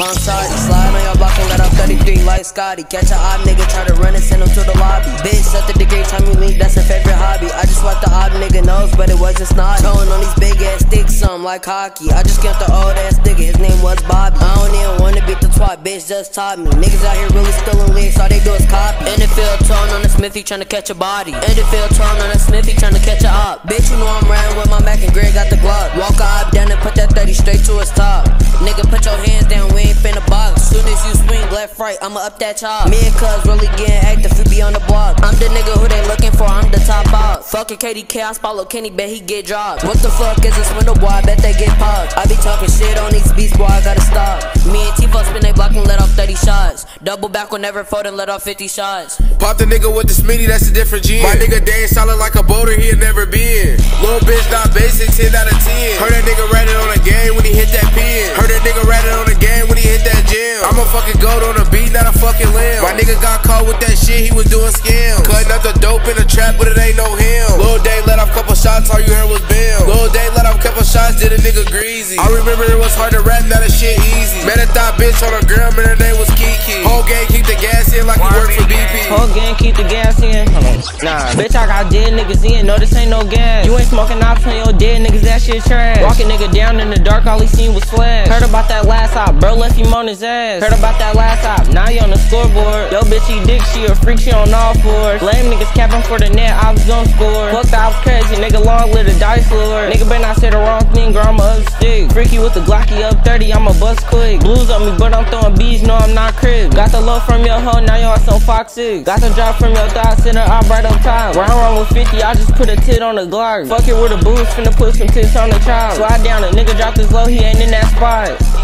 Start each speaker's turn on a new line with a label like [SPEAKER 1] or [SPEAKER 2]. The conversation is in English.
[SPEAKER 1] alongside. Slide on your block and let off 33 like Scotty. Catch a odd nigga, try to run and send him to the lobby. Bitch, set the degree, time you leak, that's her favorite hobby. I just wiped the odd nigga nose, but it wasn't snot. Towing on these big ass sticks, something like hockey. I just killed the old ass nigga, his name was Bobby. I don't even wanna beat the twat, bitch just taught me. Niggas out here really stealing licks, all they do is copy. In the field, towing on the Smithy, tryna catch a body. In the field, towing on the Smithy, tryna catch a op. Bitch, you know I'm riding with my Mac and Greg got the Glock. Walk a op down and put that 30 straight to his top. Nigga, put your hands down, we ain't finna box. Soon as you swing left, right, I'ma up that chop. Me and cuz really getting active, we be on the block. I'm the nigga who they looking for, I'm the top out. Fucking KDK, I follow Kenny, bet he get dropped. What the fuck is a swindle, boy? I bet they get popped. I be talking shit on these beats, boy, I gotta stop. Me and T-Fo spin they block and let off 30 shots. Double back will never fold and let off 50 shots.
[SPEAKER 2] Pop the nigga with the Smitty, that's a different gin. My nigga Dane solid like a boulder, he had never been. Little bitch not basic, 10 out of 10. Heard that nigga ratted on a game when he hit that pin. Heard that nigga ratted on a game when he hit that gym. I'm a fucking goat on a beat, not a fucking limb. My nigga got caught with that shit, he was doing scams. Cutting up the dope in the trap, but it ain't no him. Lil Dane let off couple shots, all you heard was Bill. Lil Dane let off couple shots, did a nigga greasy. I remember it was hard to rap, now that shit easy. Met a thought bitch on a girl, man, her name was Kiki. Whole gang keep the gas in like he work for BP.
[SPEAKER 3] Whole gang keep the gas in. Nah, bitch, I got dead niggas in. No, this ain't no gas. You ain't smoking ops on your dead niggas, that shit trash. Walking nigga down in the dark, all he seen was flash. Heard about that last op, bro left him on his ass. Heard about that last op, now you on the scoreboard. Yo, bitch, he dick, she a freak, she on all fours. Lame niggas capping for the net, ops gon' score. Fuck the ops crazy, nigga, long live the dice lord. Nigga better not say the wrong thing, girl, I'ma up stick. Freaky with the Glocky up 30, I'ma bust quick. Blues on me, but I'm throwing bees, no, I'm not crib. Got the love from your hoe, now you on some Fox 6. Got the drop from your thoughts, in her op right up top. Where I'm run with 50, I just put a tit on the Glock. Fuck it with a boost, finna put some tits on the child. Slide down, a nigga dropped his low, he ain't in that spot.